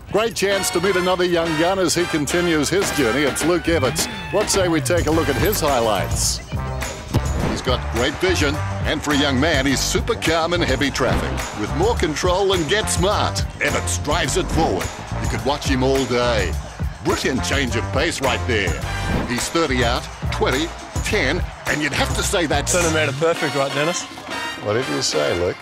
Great chance to meet another young gun as he continues his journey. It's Luke Everts. What say we take a look at his highlights? He's got great vision, and for a young man, he's super calm in heavy traffic. With more control and get smart, Everts drives it forward. You could watch him all day. Brilliant change of pace right there. He's 30 out, 20, 10, and you'd have to say that's... Centimetre perfect, right, Dennis? Whatever you say, Luke.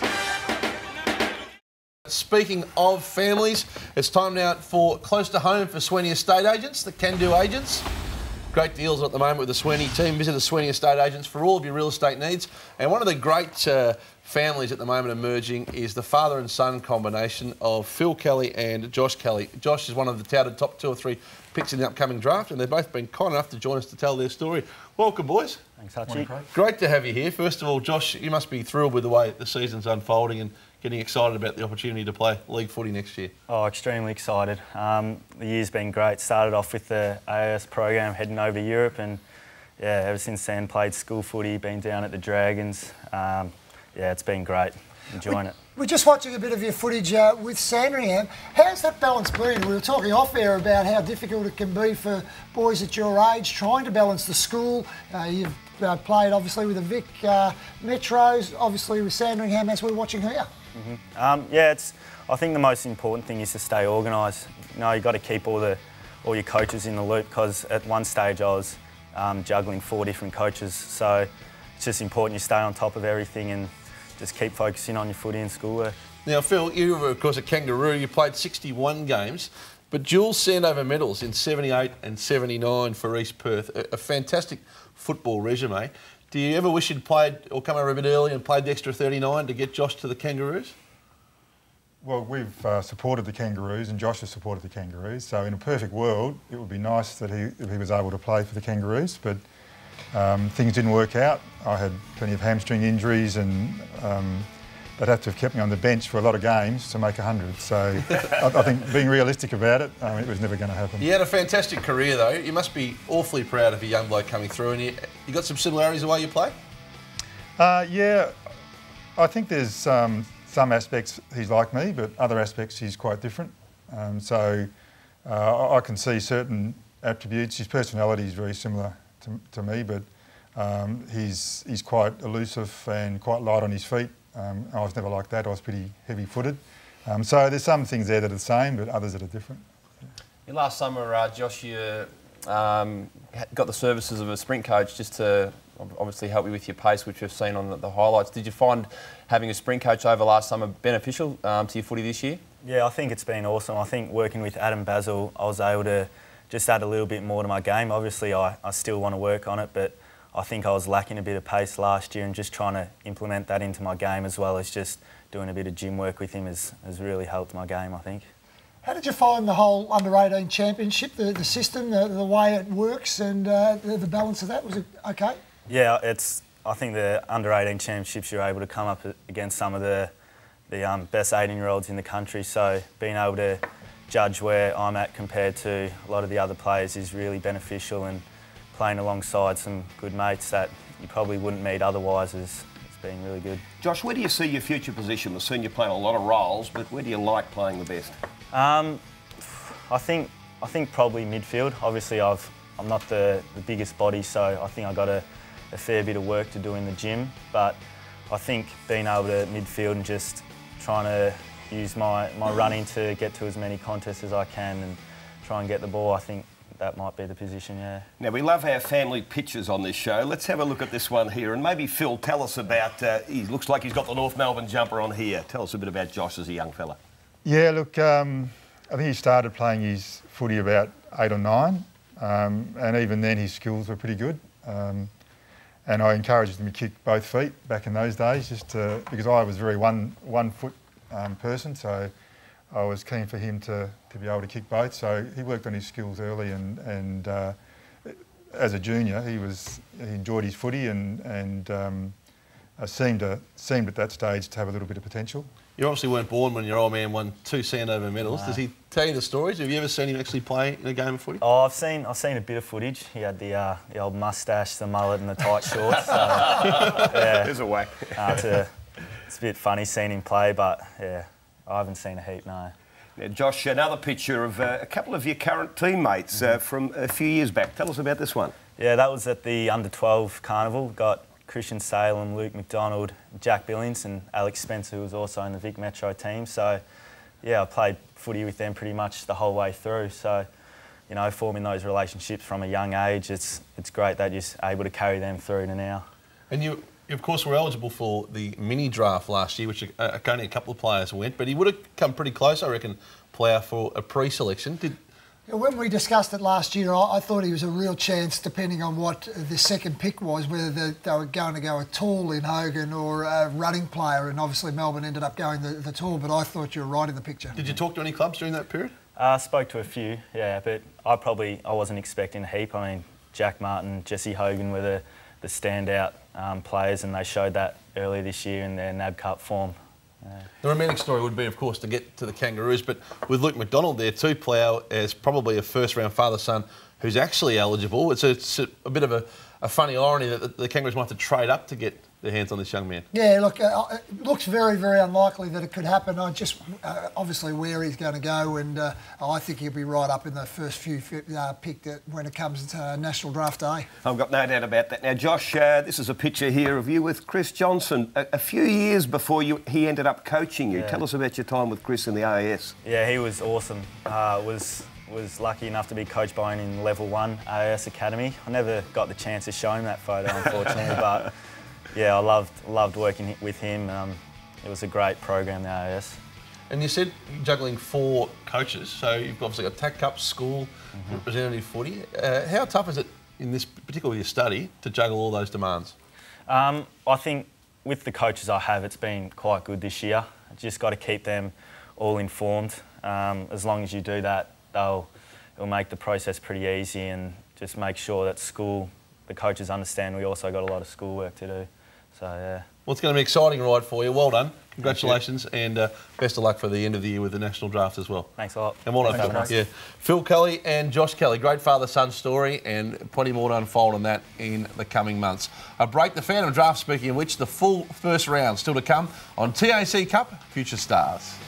Speaking of families, it's time now for Close to Home for Sweeney Estate Agents, the can-do agents. Great deals at the moment with the Sweeney team. Visit the Sweeney Estate Agents for all of your real estate needs. And one of the great families at the moment emerging is the father and son combination of Phil Kelly and Josh Kelly. Josh is one of the touted top 2 or 3 picks in the upcoming draft, and they've both been kind enough to join us to tell their story. Welcome, boys. Thanks, Hutchie. Great to have you here. First of all, Josh, you must be thrilled with the way the season's unfolding and getting excited about the opportunity to play league footy next year. Oh, extremely excited. The year's been great. Started off with the AIS program, heading over to Europe, and yeah, ever since then played school footy, been down at the Dragons. Yeah, it's been great. Enjoying it. We're just watching a bit of your footage with Sandringham. How's that balance been? We were talking off air about how difficult it can be for boys at your age trying to balance the school. You've played obviously with the Vic Metros, obviously with Sandringham as we're watching here. Yeah, I think the most important thing is to stay organised. You know, you've got to keep all your coaches in the loop, because at one stage I was juggling 4 different coaches. So it's just important you stay on top of everything and just keep focusing on your footy and schoolwork. Now, Phil, you were, of course, a Kangaroo. You played 61 games, but dual Sandover medals in 78 and 79 for East Perth. A fantastic football resume. Do you ever wish you'd played or come over a bit early and played the extra 39 to get Josh to the Kangaroos? Well, we've supported the Kangaroos, and Josh has supported the Kangaroos. So in a perfect world, it would be nice that he was able to play for the Kangaroos, but things didn't work out. I had plenty of hamstring injuries, and they'd have to have kept me on the bench for a lot of games to make 100. So I think being realistic about it, it was never going to happen. You had a fantastic career, though. You must be awfully proud of a young bloke coming through, and you got some similarities the way you play? Yeah, I think there's some aspects he's like me, but other aspects he's quite different. So I can see certain attributes. His personality is very similar to me, but he's quite elusive and quite light on his feet. I was never like that. I was pretty heavy-footed. So there's some things there that are the same, but others that are different. Yeah. Last summer, Josh, you got the services of a sprint coach just to obviously help you with your pace, which we've seen on the highlights. Did you find having a sprint coach over last summer beneficial to your footy this year? Yeah, I think it's been awesome. I think working with Adam Basil, I was able to just add a little bit more to my game. Obviously, I still want to work on it, but I think I was lacking a bit of pace last year, and just trying to implement that into my game, as well as just doing a bit of gym work with him has really helped my game, I think. How did you find the whole under-18 championship, the system, the way it works, and the balance of that? Was it okay? Yeah, I think the under-18 championships, you're able to come up against some of the best 18-year-olds in the country, so being able to judge where I'm at compared to a lot of the other players is really beneficial, and playing alongside some good mates that you probably wouldn't meet otherwise it's been really good. Josh, where do you see your future position? We've seen you playing a lot of roles, but where do you like playing the best? I think probably midfield. Obviously I'm not the biggest body, so I think I've got a fair bit of work to do in the gym, but I think being able to midfield and just trying to use my running to get to as many contests as I can and try and get the ball, I think that might be the position, yeah. Now, we love our family pictures on this show. Let's have a look at this one here. And maybe, Phil, tell us about... he looks like he's got the North Melbourne jumper on here. Tell us a bit about Josh as a young fella. Yeah, look, I think he started playing his footy about 8 or 9. And even then, his skills were pretty good. And I encouraged him to kick both feet back in those days, just because I was very one-foot person, so I was keen for him to be able to kick both. So he worked on his skills early, and as a junior, he enjoyed his footy and seemed at that stage to have a little bit of potential. You obviously weren't born when your old man won 2 Sandover medals. No. Does he tell you the stories? Have you ever seen him actually play in a game of footy? Oh, I've seen a bit of footage. He had the old moustache, the mullet, and the tight shorts. So, yeah, there's a whack. It's a bit funny seeing him play, but yeah, I haven't seen a heap, no. Now, Josh, another picture of a couple of your current teammates from a few years back. Tell us about this one. Yeah, that was at the under-12 carnival. Got Christian Salem, Luke McDonald, Jack Billings and Alex Spencer, who was also in the Vic Metro team. So, yeah, I played footy with them pretty much the whole way through. So, you know, forming those relationships from a young age, it's great that you're able to carry them through to now. And you, of course, were eligible for the mini draft last year, which only a couple of players went, but he would have come pretty close, I reckon, Plough, for a pre-selection. When we discussed it last year, I thought he was a real chance, depending on what the second pick was, whether they were going to go a tall in Hogan or a running player, and obviously Melbourne ended up going the tall, but I thought you were right in the picture. Did you talk to any clubs during that period? I spoke to a few, yeah, but I wasn't expecting a heap. I mean, Jack Martin, Jesse Hogan were the standout players, and they showed that earlier this year in their NAB Cup form. The romantic story would be, of course, to get to the Kangaroos, but with Luke McDonald there too, Plough, as probably a first-round father-son who's actually eligible. It's a bit of a funny irony that the Kangaroos might have to trade up to get their hands on this young man. Yeah, look, it looks very, very unlikely that it could happen. I just obviously where he's going to go, and I think he'll be right up in the first few picked when it comes to National Draft Day. I've got no doubt about that. Now, Josh, this is a picture here of you with Chris Johnson a few years before he ended up coaching you. Yeah. Tell us about your time with Chris in the AIS. Yeah, he was awesome. Was lucky enough to be coached by him in Level 1 AIS Academy. I never got the chance to show him that photo, unfortunately, but yeah, I loved working with him. It was a great program, the AIS. And you said you're juggling 4 coaches, so you've obviously got TAC Cup, school, representative footy. How tough is it, in this particular study, to juggle all those demands? I think with the coaches I have, it's been quite good this year. Just got to keep them all informed. As long as you do that, it'll make the process pretty easy, and just make sure that the coaches understand we also got a lot of schoolwork to do. So, yeah. Well, it's going to be an exciting ride for you. Well done. Congratulations, and best of luck for the end of the year with the national draft as well. Thanks a lot. And well done, Phil. Yeah. Phil Kelly and Josh Kelly. Great father-son story, and plenty more to unfold on that in the coming months. A break, the Phantom Draft, speaking of which, the full first round still to come on TAC Cup Future Stars.